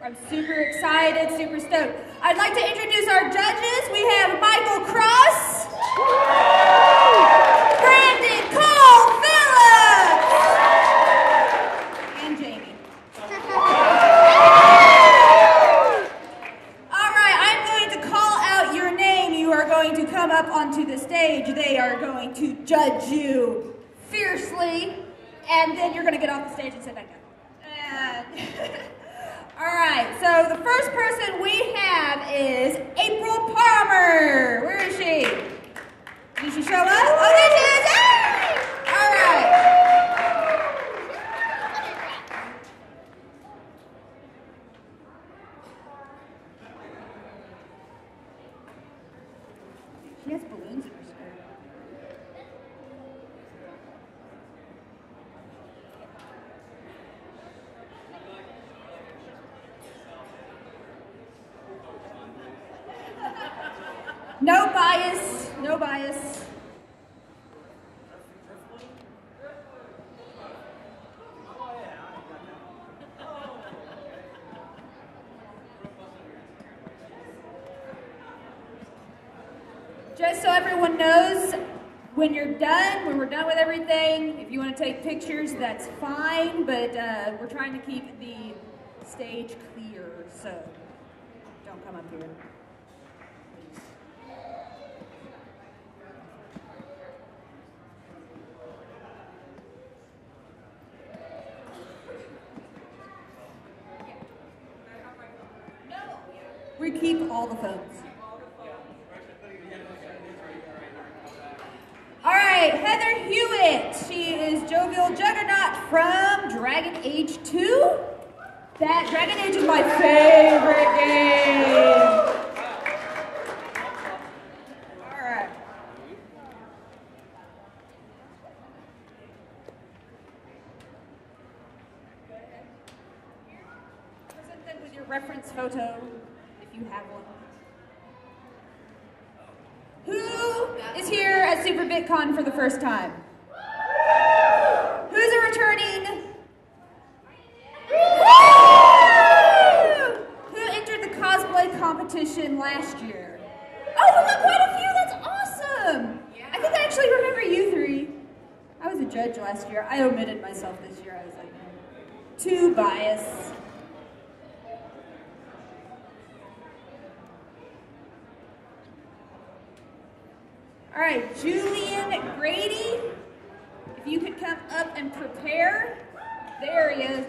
I'm super excited, super stoked. I'd like to introduce our judges. We have Michael Cross, Brandon Cole Phillips, and Jamie. All right, I'm going to call out your name. You are going to come up onto the stage. They are going to judge you fiercely, and then you're going to get off the stage and sit back down. All right, so the first person we have is April Palmer. Where is she? Did she show up? Oh, there she is! Hey! All right. She has balloons in her skirt. No bias, no bias. Just so everyone knows, when you're done, when we're done with everything, if you want to take pictures, that's fine, but we're trying to keep the stage clear, so don't come up here. We keep all the phones. All right, Heather Hewitt. She is Jovial Juggernaut from Dragon Age 2. That Dragon Age is my favorite game. All right. Present them with your reference photo. You have one. Who is here at Super BitCon for the first time? Who's a returning? Who entered the cosplay competition last year? Oh, we got quite a few. That's awesome. I think I actually remember you three. I was a judge last year. I omitted myself this year. I was like, too biased. All right, Julian Grady, if you could come up and prepare. There he is.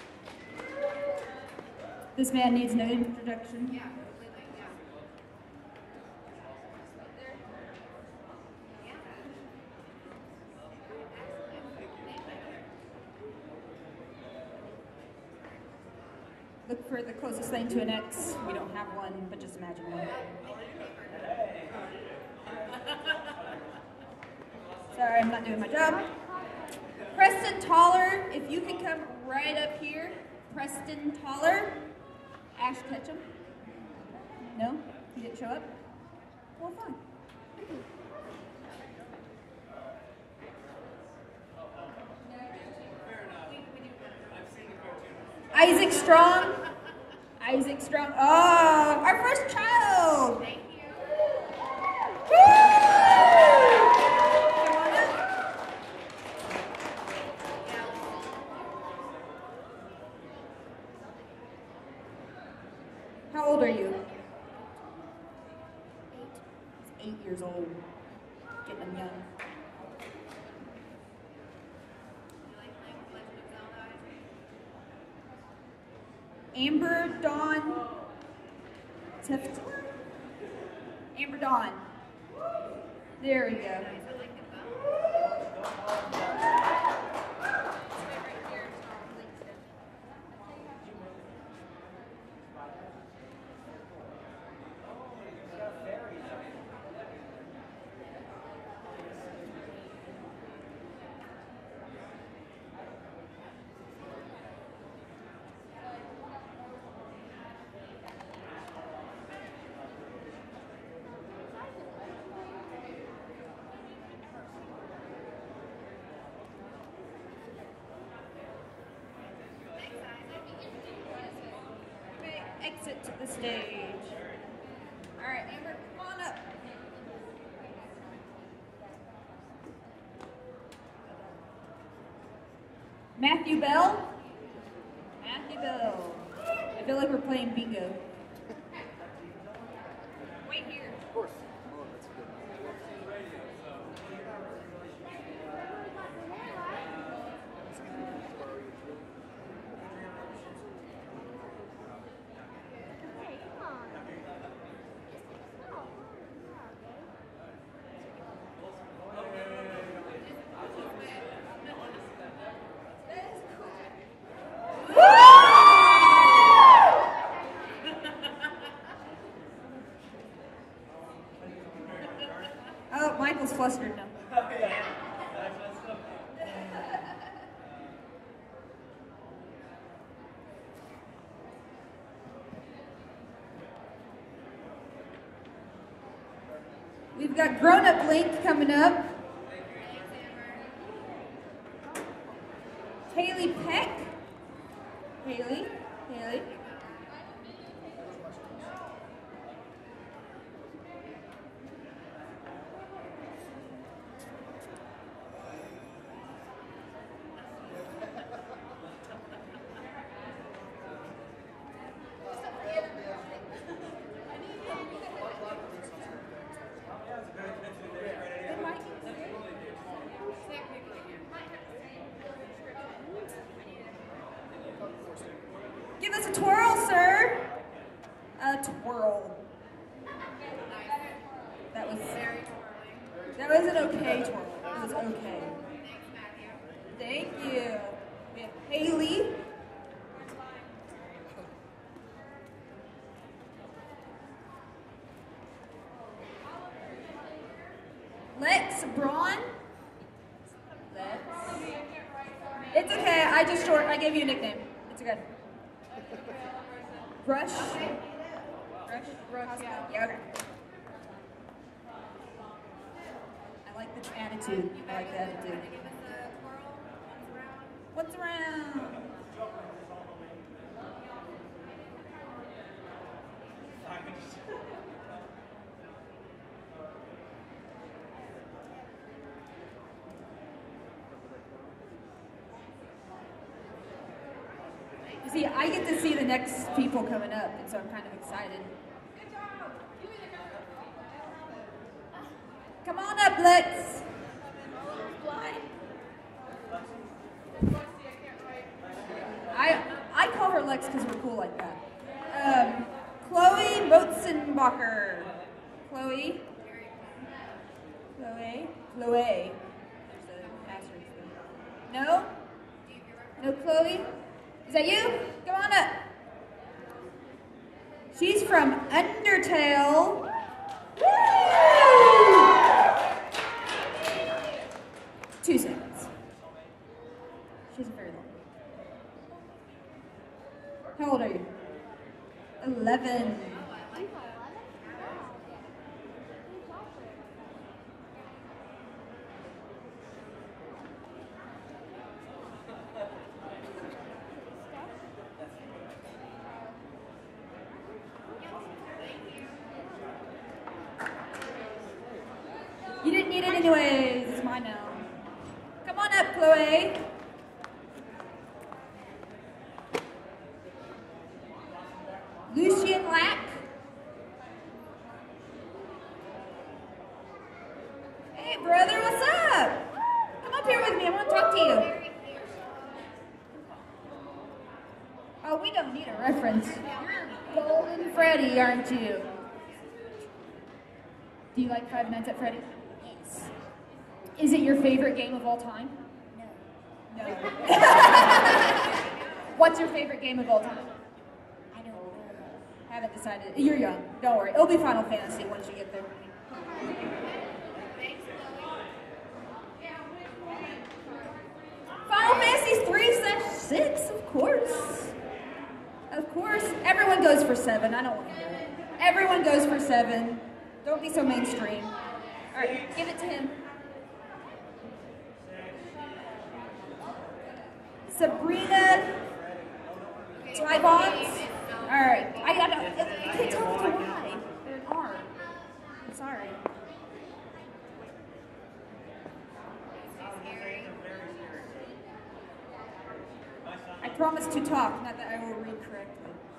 This man needs no introduction. Yeah, completely, yeah. Look for the closest thing to an X. We don't have one, but just imagine one. Sorry, I'm not doing my job. Preston Toller, if you could come right up here. Preston Toller. Ash Ketchum. No? He didn't show up? Well, fine. Isaac Strong. Isaac Strong. Oh, our first child. Thank you. Woo! How old are you? 8. He's 8 years old. Getting them young. Amber Dawn Tifton? Amber Dawn. There we go. it to the stage. All right, Amber, come on up. Matthew Bell. Matthew Bell. I feel like we're playing bingo. Wait here. Of course. Oh, that's good. Oh, Michael's flustered now. We've got Grown Up Link coming up. Haley Peck. Haley. Give us a twirl, sir. A twirl. That was very twirling. That was an okay twirl. It was okay. Thank you. We have Haley. Lex Braun. Lex. It's okay. I gave you a nickname. It's okay. Brush. Yeah, okay. I like the attitude. I like the attitude. What's around? See, I get to see the next people coming up, and so I'm kind of excited. Good job! Come on up, Lex. I call her Lex because we're cool like that. Chloe Motzenbacher. Chloe. There's an asterisk there. No? No, Chloe? Is that you? Come on up. She's from Undertale. Woo! 2 seconds. She's very long. How old are you? 11. You didn't need it anyways. It's mine now. Come on up, Chloe. Lucian Lack. Hey, brother, what's up? Come up here with me. I want to talk to you. Oh, we don't need a reference. You're Golden Freddy, aren't you? Do you like Five Nights at Freddy's? Yes. Is it your favorite game of all time? No. No. What's your favorite game of all time? I don't know. Haven't decided. You're young. Don't worry. It'll be Final Fantasy once you get there. Final Fantasy 3/6, of course. Of course. Everyone goes for 7. I don't want to do it. Everyone goes for 7. Don't be so mainstream. All right, give it to him. Sabrina Tribons. Alright. I can't tell if it's a Y or an R. I'm sorry. I promise to talk, not that I will read correctly.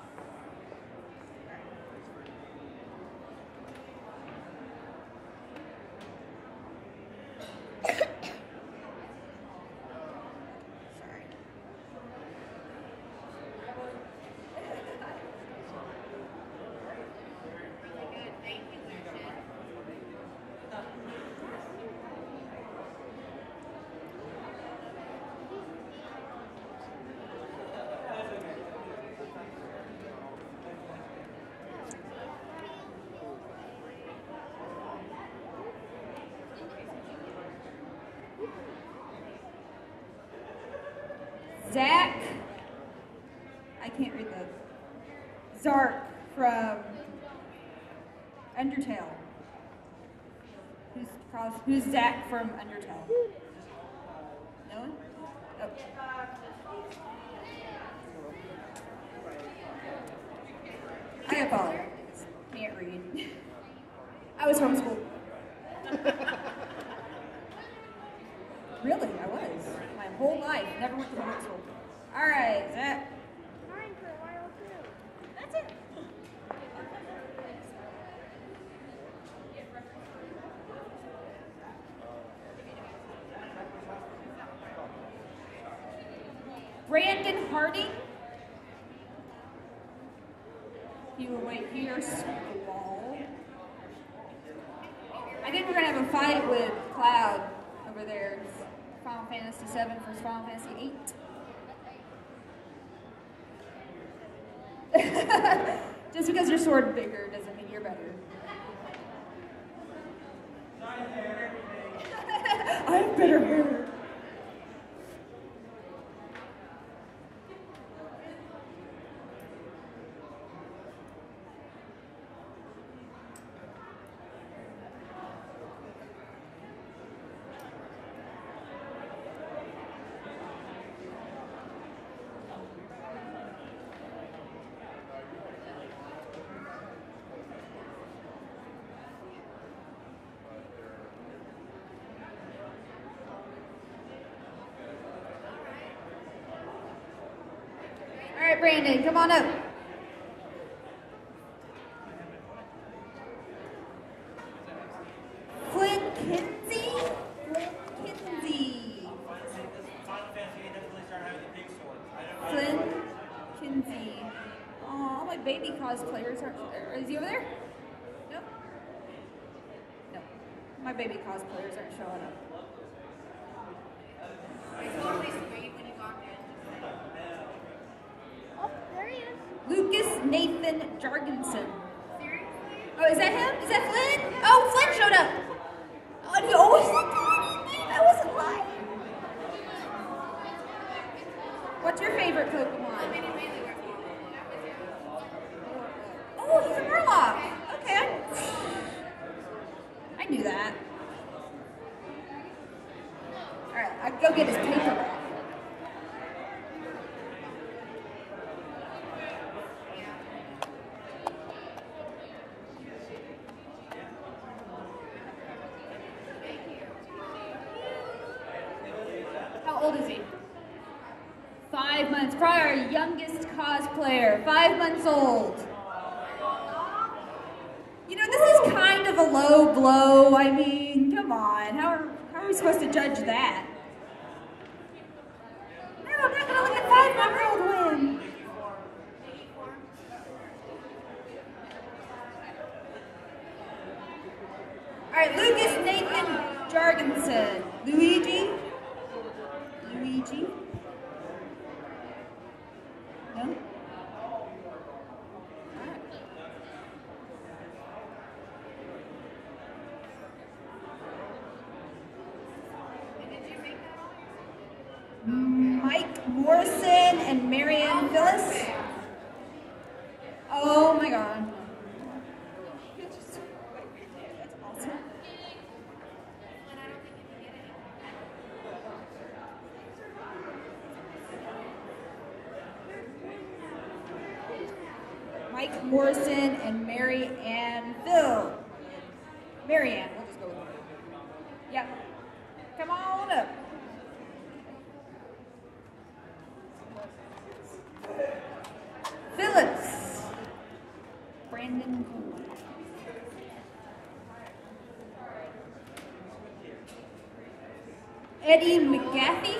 Zach, I can't read those. Zark from Undertale. Who's Zach from Undertale? No one? Oh. I apologize. Can't read. I was homeschooled. Really, I was. My whole life. Never went to public school. Alright, Zach. Mine for a while too. That's it. Brandon Harding. You will wait here, Squall. I think we're gonna have a fight with Cloud over there. Final Fantasy VII versus Final Fantasy VIII. Just because your sword bigger doesn't mean you're better. I have better hair. All right, Brandon, come on up. Flynn Kinsey? Flynn Kinsey. Flynn Kinsey. Oh, all my baby cosplayers are. Is he over there? No? No. My baby cosplayers aren't showing up. Oh, there he is. Lucas Nathan Jargensen. Oh, is that him? Is that Flynn? Oh, Flynn showed up. Oh, and he always looked like that. I wasn't lying. What's your favorite Pokemon? Oh, he's a Murloc. Okay. I knew that. All right, I go get his paperback. How old is he? 5 months. Probably our youngest cosplayer. 5 months old. You know, this is kind of a low blow. I mean, come on. How are we supposed to judge that? No, I'm not going to let a 5-month-old win. All right, Lucas Nathan Jargensen. Luigi? Luigi? No? Mike Morrison and Marianne Phyllis. Oh my god. That's awesome. Jake Morrison and Mary Ann Phil. Mary Ann, we'll just go with her. Yep. Come on up. Phillips. Brandon Cole. Eddie McGaffey.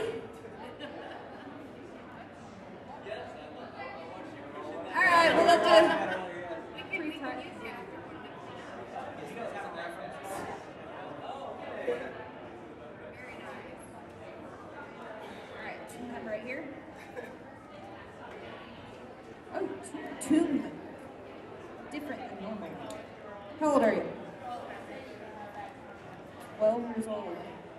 All right, we'll let the. Right here. Oh, two. Different than normal. How old are you? 12 years old.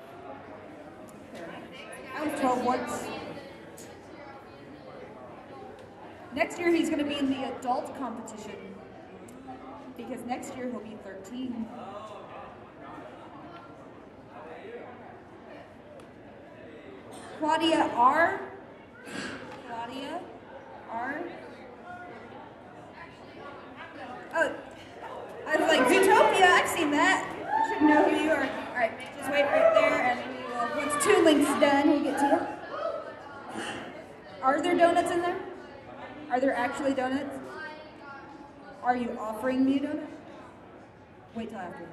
I was 12 once. Next year he's going to be in the adult competition because next year he'll be 13. Claudia R. Claudia R. Oh, I was like, Zootopia, I've seen that. I should know who you are. All right, just wait right there, and we will, once Two Links done, we'll get to you. Are there donuts in there? Are there actually donuts? Are you offering me a donut? Wait till after.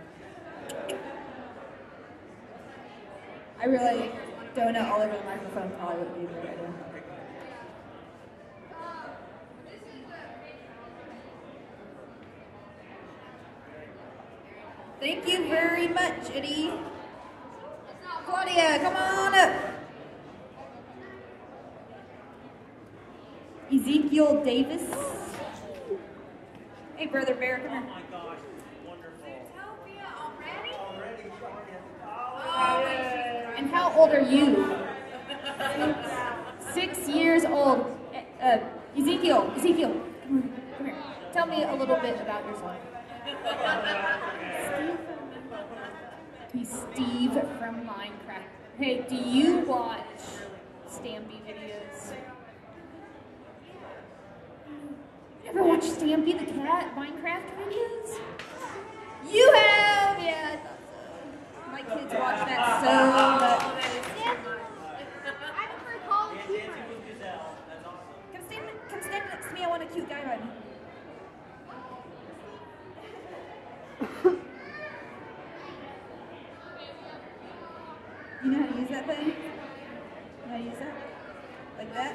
I really... donut all over the microphone probably wouldn't be a good idea. Thank you very much, Eddie. Claudia, come on up. Ezekiel Davis. Hey, Brother Bear, come here. Oh my gosh, wonderful. And how old are you? 6 years old. Ezekiel, come here. Tell me a little bit about yourself. He's Steve from Minecraft. Hey, do you watch Stampy videos? Ever watch Stampy the Cat Minecraft videos? You have? Yeah, I thought so. My kids watch that so much. Come stand next to me. I want a cute guy right now. You know how to use that thing? You know how to use that? Like that?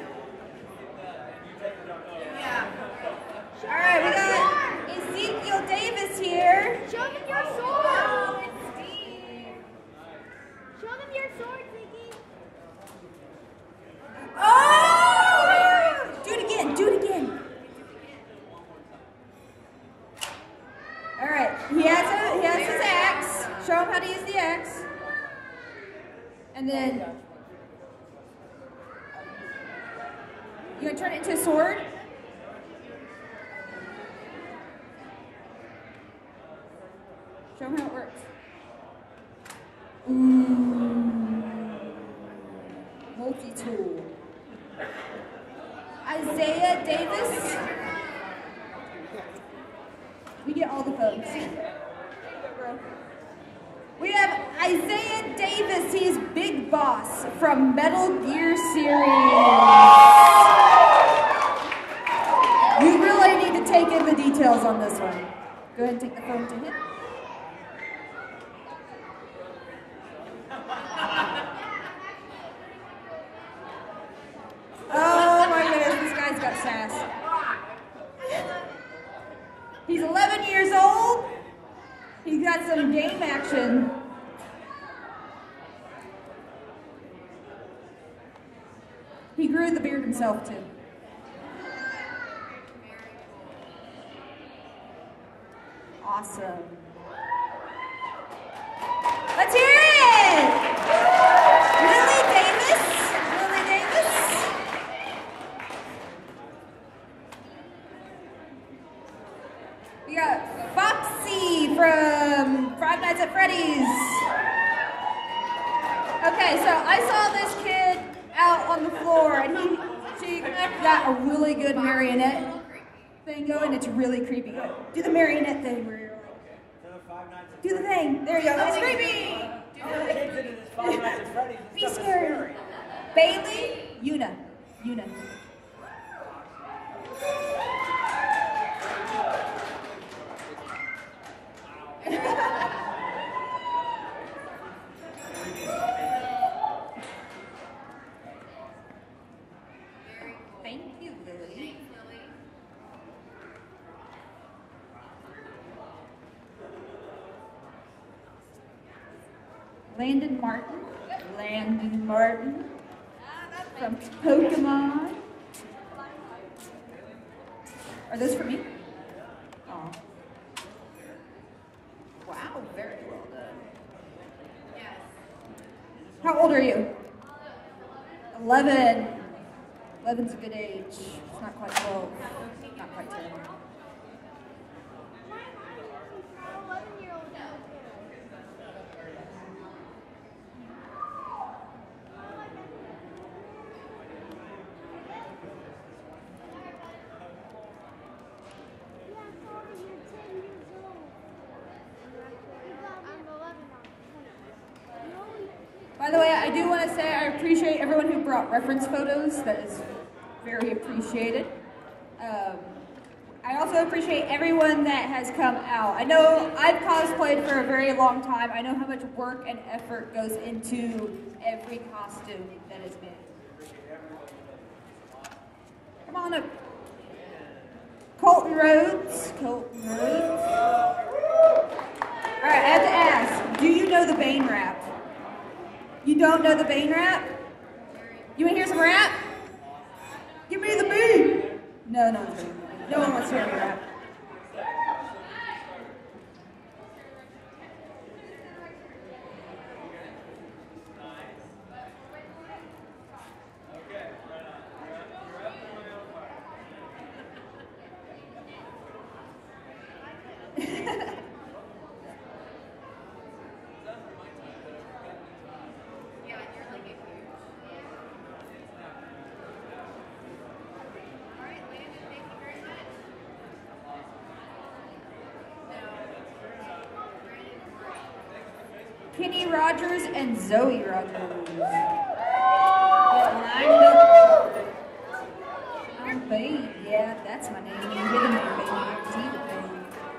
Yeah. All right, we got Ezekiel Davis here. Show them your sword. Oh, it's Steve. Show them your sword, Vicky. Oh! Do it again. Do it again. All right. He has his axe. Show him how to use the axe. And then you gonna turn it into a sword? Show him how it works. Ooh. Multi-tool. Isaiah Davis. We get all the folks. We have Isaiah Davis. He's Big Boss from Metal Gear series. You really need to take in the details on this one. Go ahead and take the phone to him. Oh my goodness, this guy's got sass. He's 11 years old. He's got some game action. He grew the beard himself too. Awesome. Let's hear it! Lily Davis. Lily Davis. We got Foxy from Five Nights at Freddy's. Okay, so I saw this kid out on the floor, and she got a really good marionette. thing going. It's really creepy. Do the marionette thing where you're like, do the thing. There you go. It's creepy. Be scary. Bailey, Una. Thank you, Lily. Landon Martin from Pokemon. Are those for me? Oh. Wow, very well done. Yes. How old are you? 11. 11's a good age. It's not quite 12. Not quite 10. By the way, I do want to say I appreciate everyone who brought reference photos. That is very appreciated. I also appreciate everyone that has come out. I know I've cosplayed for a very long time. I know how much work and effort goes into every costume that is made. Come on up. Colton Rhodes. All right, I have to ask, do you know the Bane rap? You don't know the Bane rap? You want to hear some rap? Give me the beat! No one wants to hear me rap. Kenny Rogers and Zoe Rogers. Get lined up. I'm Bane. Yeah, that's my name. You're hitting me, baby. You're teething, baby.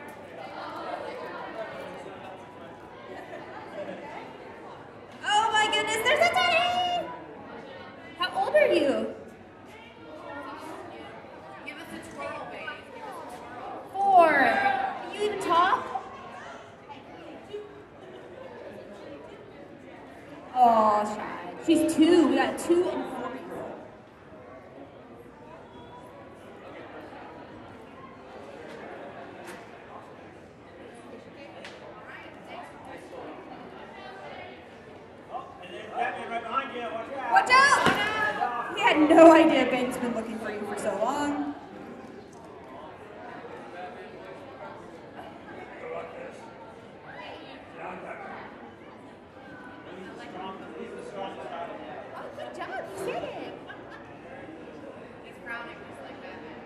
Oh my goodness, there's a teddy! How old are you? Give us a twirl, baby. 4. Can you even talk? Oh, shy. She's 2. We got 2 and 4-year-old. Watch out! He had no idea Bane's been looking for you for so long. Good job, you did it. He's frowning just like Batman.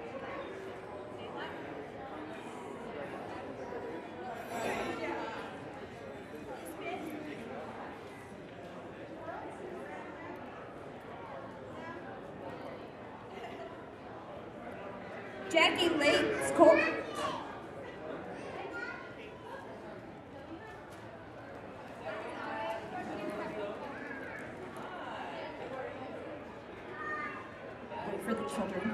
Jackie Late's Colt. Wait for the children.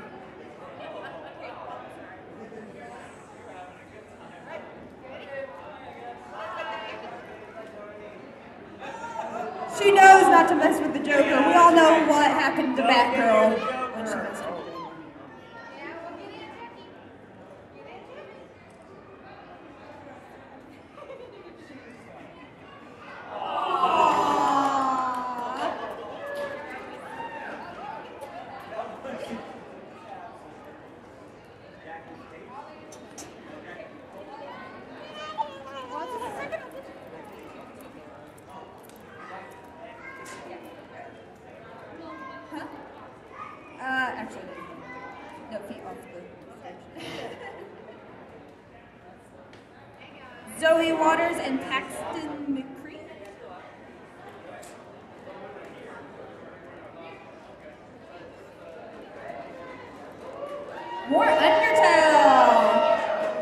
She knows not to mess with the Joker. We all know what happened to Batgirl when she messed with him. Zoe Waters and Paxton McCree. More Undertale.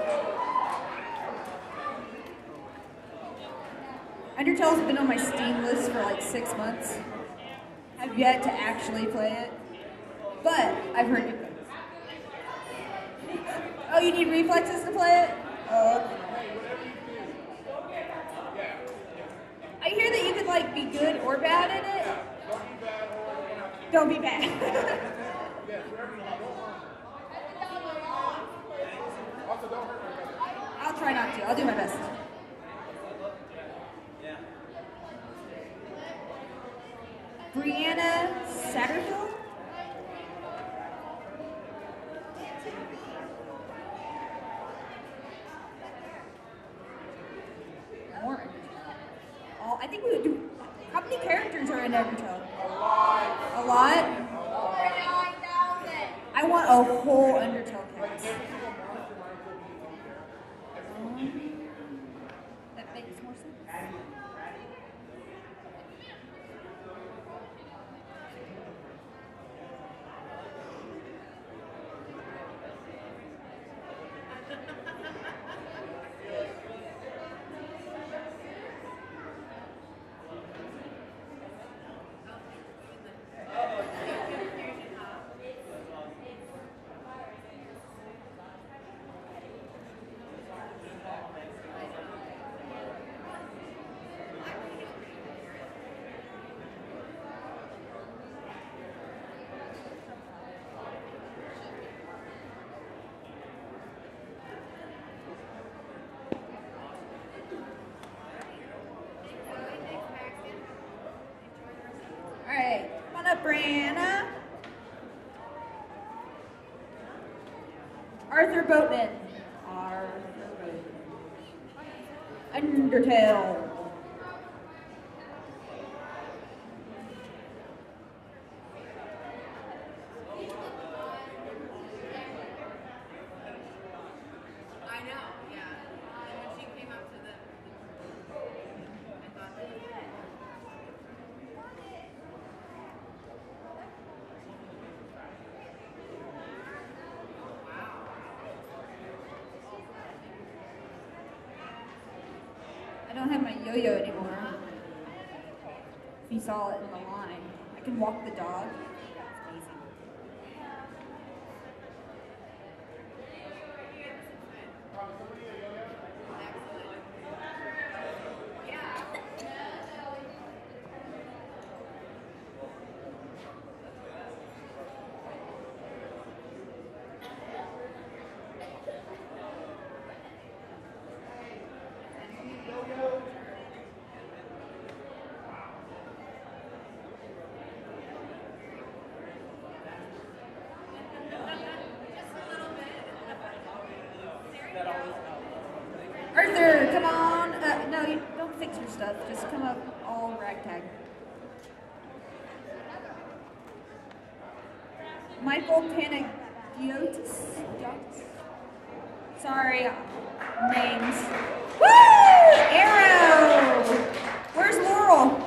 Undertale's been on my Steam list for like 6 months. I've yet to actually play it, but I've heard good things. Oh, you need reflexes to play it? Oh. I hear that you could like be good or bad at it. Don't be bad. I'll try not to. I'll do my best. Brianna Satterfield. More. Oh, I think we would do. How many characters are in Undertale? A lot. I want a whole Undertale cast. That makes more sense. Alright, come on up, Brianna. Arthur Boatman. Undertale. I know, yeah. And when she came up to the I thought that was I don't have my yo-yo anymore. If you saw it in the line. I can walk the dog. It's amazing. Arthur, come on. No, you don't fix your stuff. Just come up all ragtag. Michael Panagiotis. Sorry, names. Woo! Arrow! Where's Laurel?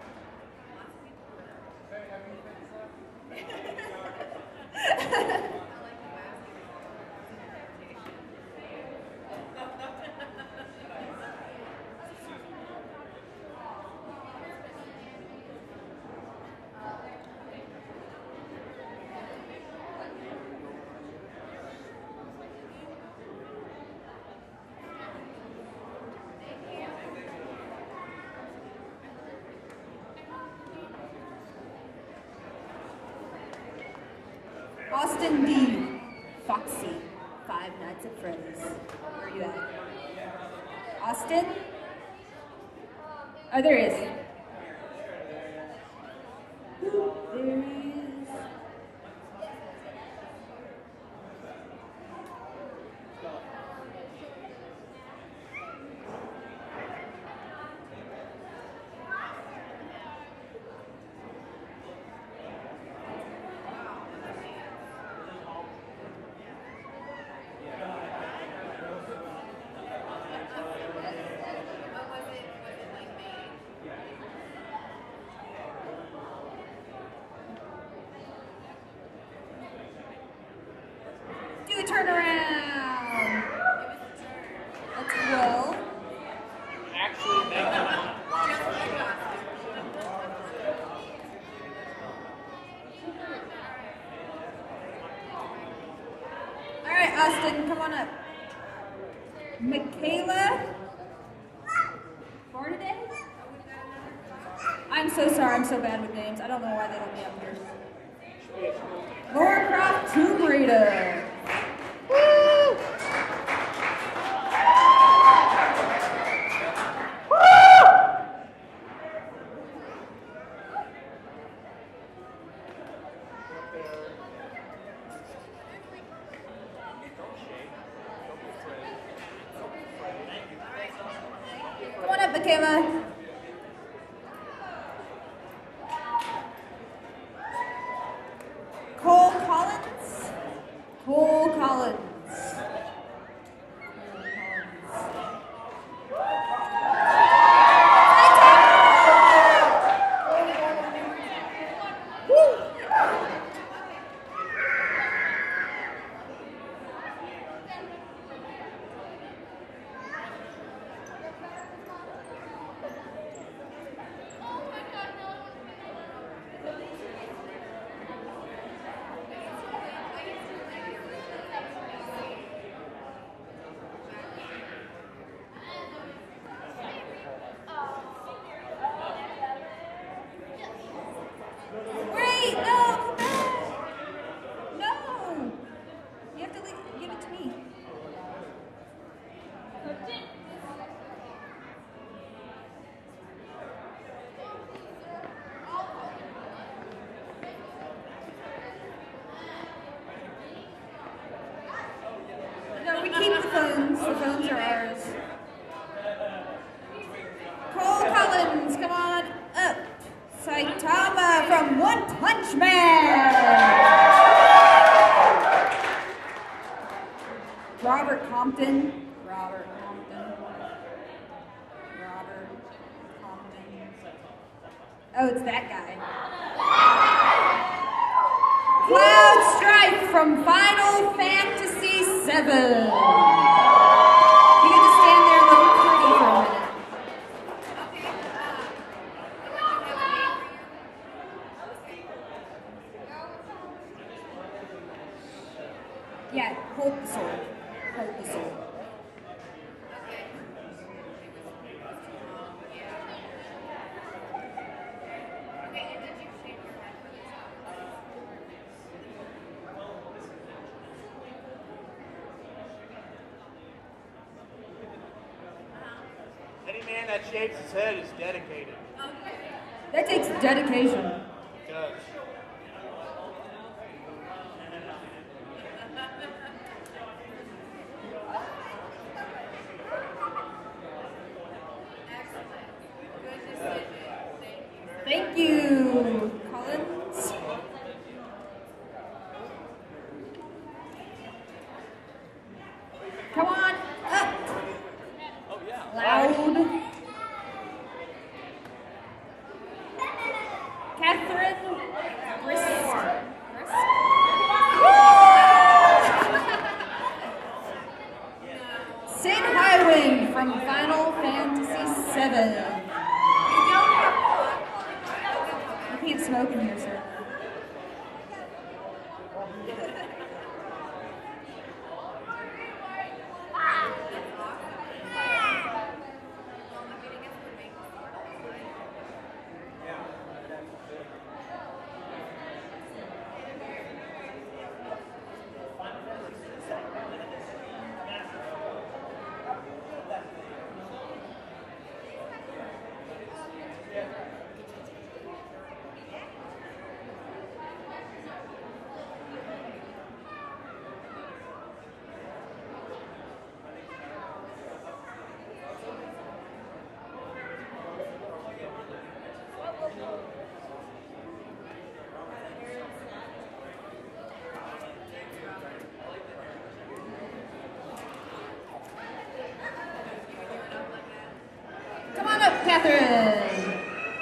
Austin D. Foxy, Five Nights at Freddy's. Where are you at? Austin? Oh, there he is. There he is. I'm so sorry, I'm so bad with names. I don't know why they don't me up here. Lara Croft Tomb Raider. Woo! Come on up, Michaela. Cole Collins. Cole Collins. Wait, no, come back. No. You have to give it to me. No, we keep the phones. The phones are ours. Cole Collins, come on up. Saitama from One Punch Man. Robert Compton. Robert Compton. Robert Compton. Oh, it's that guy. Cloud Strife from Final Fantasy VII. You get to stand there looking pretty for a minute. Yeah, hold the sword. Hold the sword. Any man that shaves his head is dedicated. That takes dedication. It does. Thank you, Collins. Come on up. Oh, yeah. Loud. Catherine Brisk. Sid Highwind from Final Fantasy VII. You can't smoke in here, sir. Come on up, Catherine.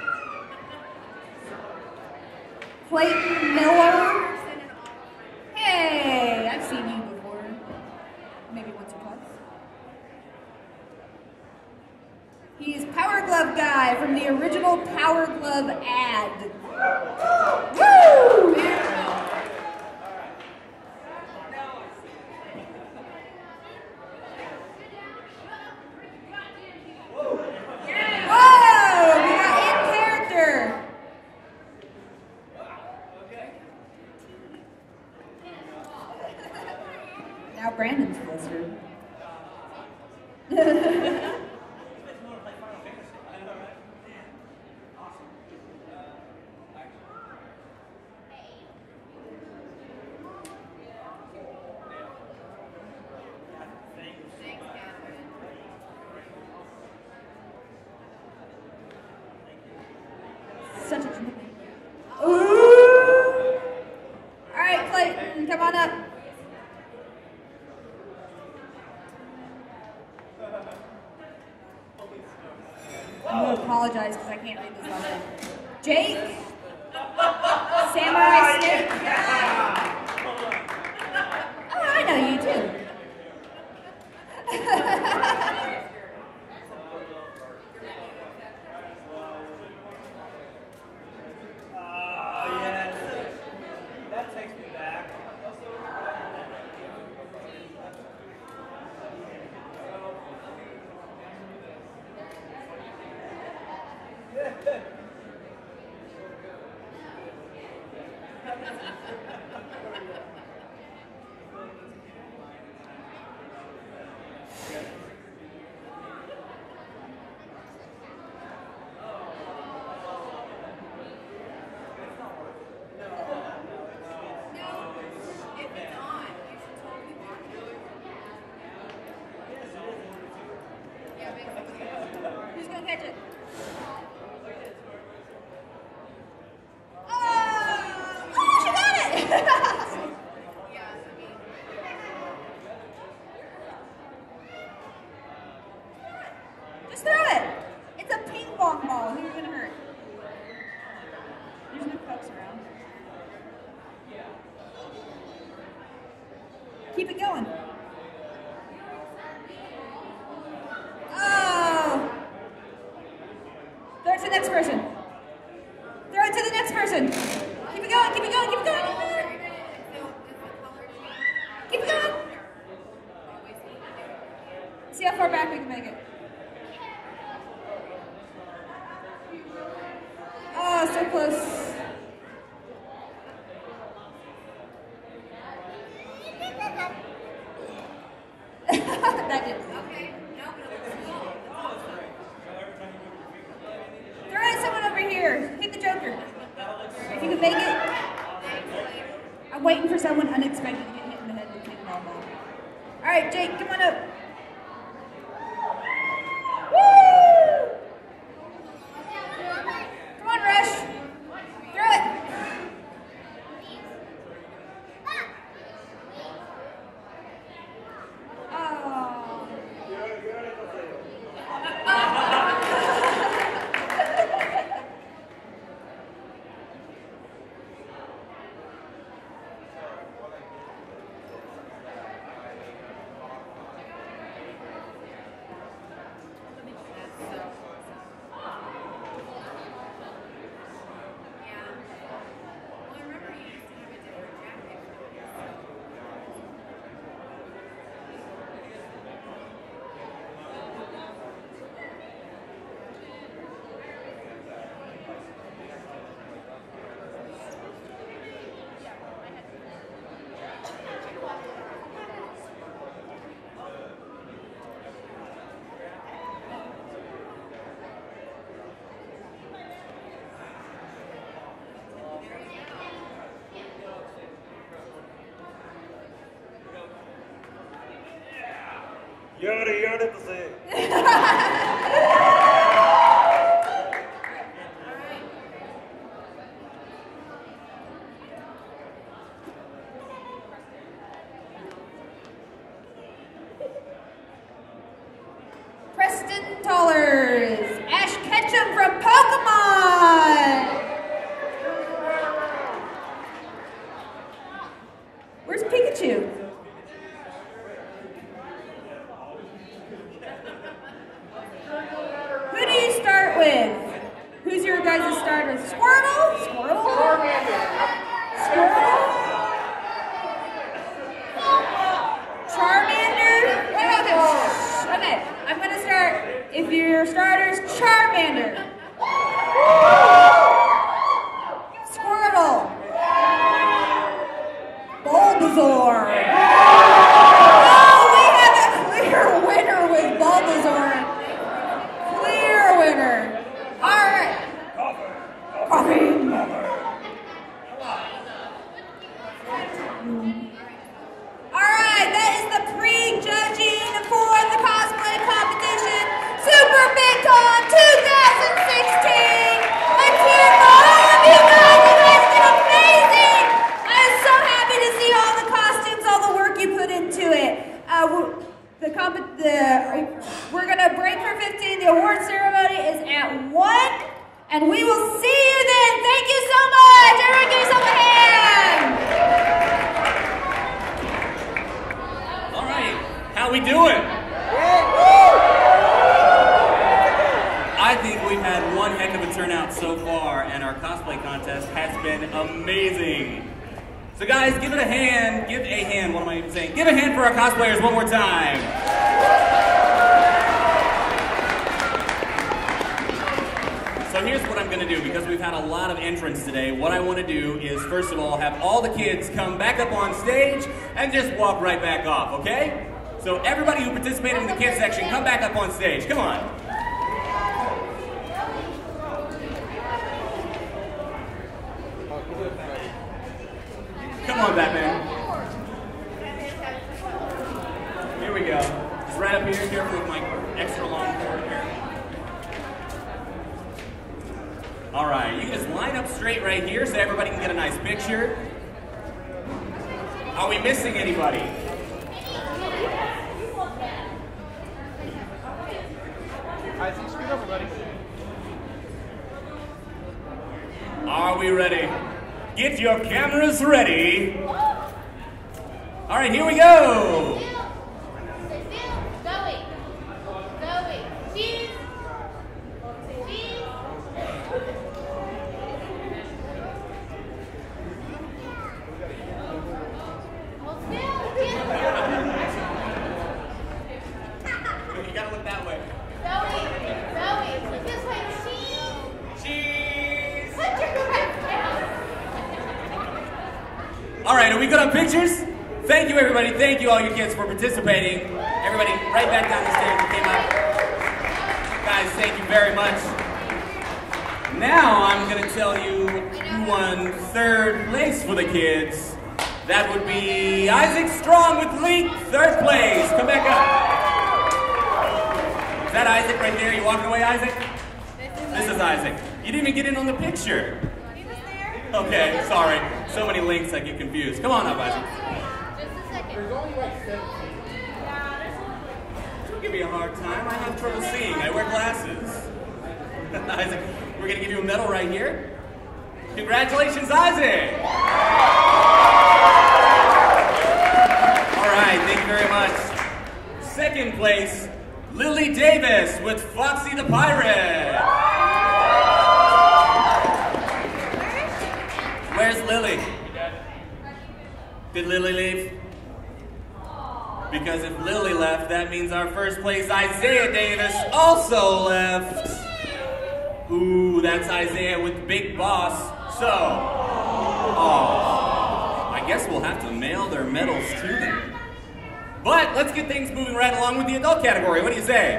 Clayton Miller. Hey, I've seen you before. Maybe once or twice. He's Power Glove Guy from the original Power Glove ad. Woo! Whoa! We got in character. such a gentleman. Ooh. All right, Clayton, come on up. I'm going to apologize because I can't read this last name. Jake? Samurai Snake? Oh, I know you too. Yes. That takes me back. Who's going to catch it? Oh, she got it! Just throw it. It's a ping pong ball. Who's going to hurt? There's no folks around. Keep it going. Oh! Throw it to the next person. Throw it to the next person. Keep it going, keep it going, keep it going. Keep it going. See how far back we can make it. Oh, so close. That didn't. Throw it someone over here. Hit the Joker. If you can make it. I'm waiting for someone unexpected to get hit in the head with a ping pong ball. All right, Jake, come on up. Woo! Come on, Rush. Throw it. Oh. Yada to say. Preston Tollers, Ash Ketchum from Pokemon. Where's Pikachu? Who do you start with? Who's your guys' starter? Squirtle? Squirtle? Squirtle? Charmander? Okay, I'm gonna start. If your starter's Charmander. Squirtle. Bulbasaur. Oh, we have a clear winner with Bulbasaur. Clear winner. All right. Coffee. All right, that is the pre-judging for the cosplay competition Super BigCon 2006. And we will see you then. Thank you so much. Everyone give yourself a hand. All right, how we doing? I think we've had one heck of a turnout so far, and our cosplay contest has been amazing. So guys, give a hand, what am I even saying? Give a hand for our cosplayers one more time. So here's what I'm gonna do, because we've had a lot of entrants today. What I wanna do is, first of all, have all the kids come back up on stage and just walk right back off, okay? So everybody who participated in the kids section, come back up on stage, come on. Come on, Batman. Here we go. Just right up here, careful with my extra long cord here. All right, you can just line up straight right here so everybody can get a nice picture. Are we missing anybody? Isaac, speak up, buddy. Are we ready? Get your cameras ready. All right, here we go. You gotta look that way. Cheese. All right, are we good on pictures? Thank you, everybody. Thank you, all you kids, for participating. Everybody, right back down the stairs that came up. Guys, thank you very much. Now I'm going to tell you who won third place for the kids. That would be Isaac Strong with Link, third place. Come back up. Is that Isaac right there? You walking away, Isaac? This is Isaac. You didn't even get in on the picture. He was there. Okay, sorry. So many links, I get confused. Come on up, Isaac. Just a second. There's only like 17. Don't give me a hard time. I have trouble seeing. I wear glasses. Isaac, we're going to give you a medal right here. Congratulations, Isaac! All right, thank you very much. Second place, Lily Davis with Foxy the Pirate. Where's Lily? Did Lily leave? Because if Lily left, that means our first place, Isaiah Davis, also left. Ooh, that's Isaiah with Big Boss. So, I guess we'll have to mail their medals to them. But let's get things moving right along with the adult category. What do you say?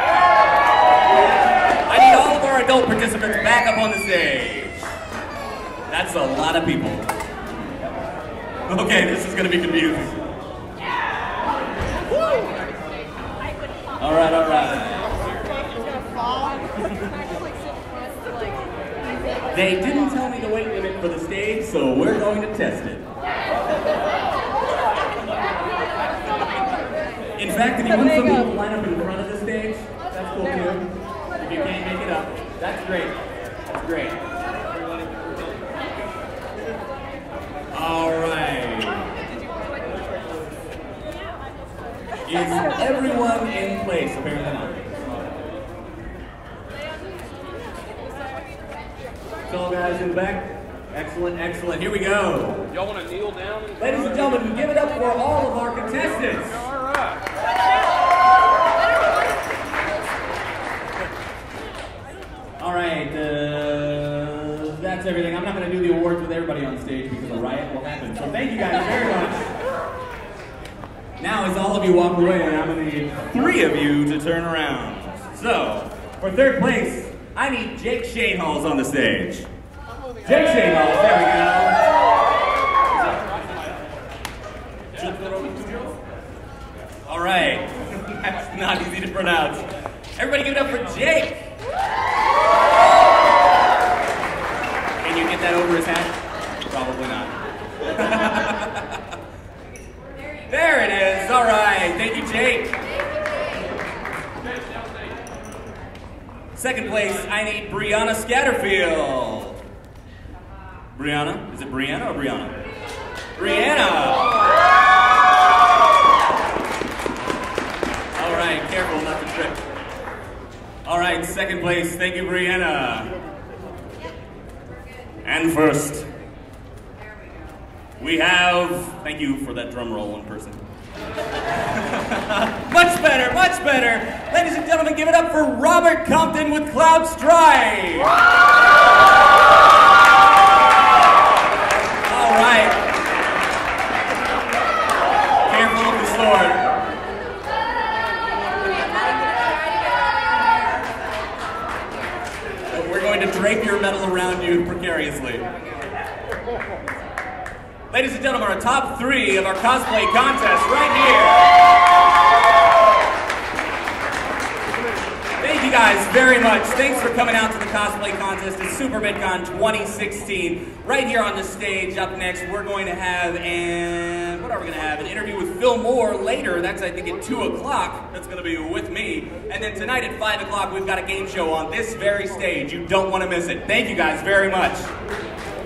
Yeah! I need all of our adult participants back up on the stage. That's a lot of people. Okay, this is going to be confusing. All right, all right. They didn't tell me the weight limit for the stage, so we're going to test it. In fact, if you want some people to line up in front of the stage, that's cool too. If you can't make it up, that's great. That's great. All right. Is everyone in place? Apparently not. So guys in the back. Excellent, excellent. Here we go. Y'all want to kneel down? Ladies and gentlemen, give it up for all of our contestants. All right. All right, that's everything. I'm not going to do the awards with everybody on stage because a riot will happen. So thank you guys very much. Now, as all of you walk away, I'm going to need 3 of you to turn around. So, for third place, I need Jake Shanehalls on the stage. Jake Shanehalls, there we go. All right, that's not easy to pronounce. Everybody give it up for Jake. Can you get that over his head? Probably not. There it is. All right. Thank you, Jake. Second place, I tiny Brianna Scatterfield. Brianna? Is it Brianna or Brianna? Brianna! All right, careful not to trip. All right, second place. Thank you, Brianna. And first, we have, thank you for that drum roll in person. Much better, much better. Ladies and gentlemen, give it up for Robert Compton with Cloud Strife. All right. Careful with the sword. We're going to drape your medal around you precariously. Ladies and gentlemen, our top 3 of our cosplay contest right here. Thank you guys very much. Thanks for coming out to the cosplay contest at Super VidCon 2016. Right here on the stage, up next, we're going to have what are we going to have? An interview with Phil Moore later. That's, I think, at 2 o'clock. That's going to be with me. And then tonight at 5 o'clock, we've got a game show on this very stage. You don't want to miss it. Thank you guys very much.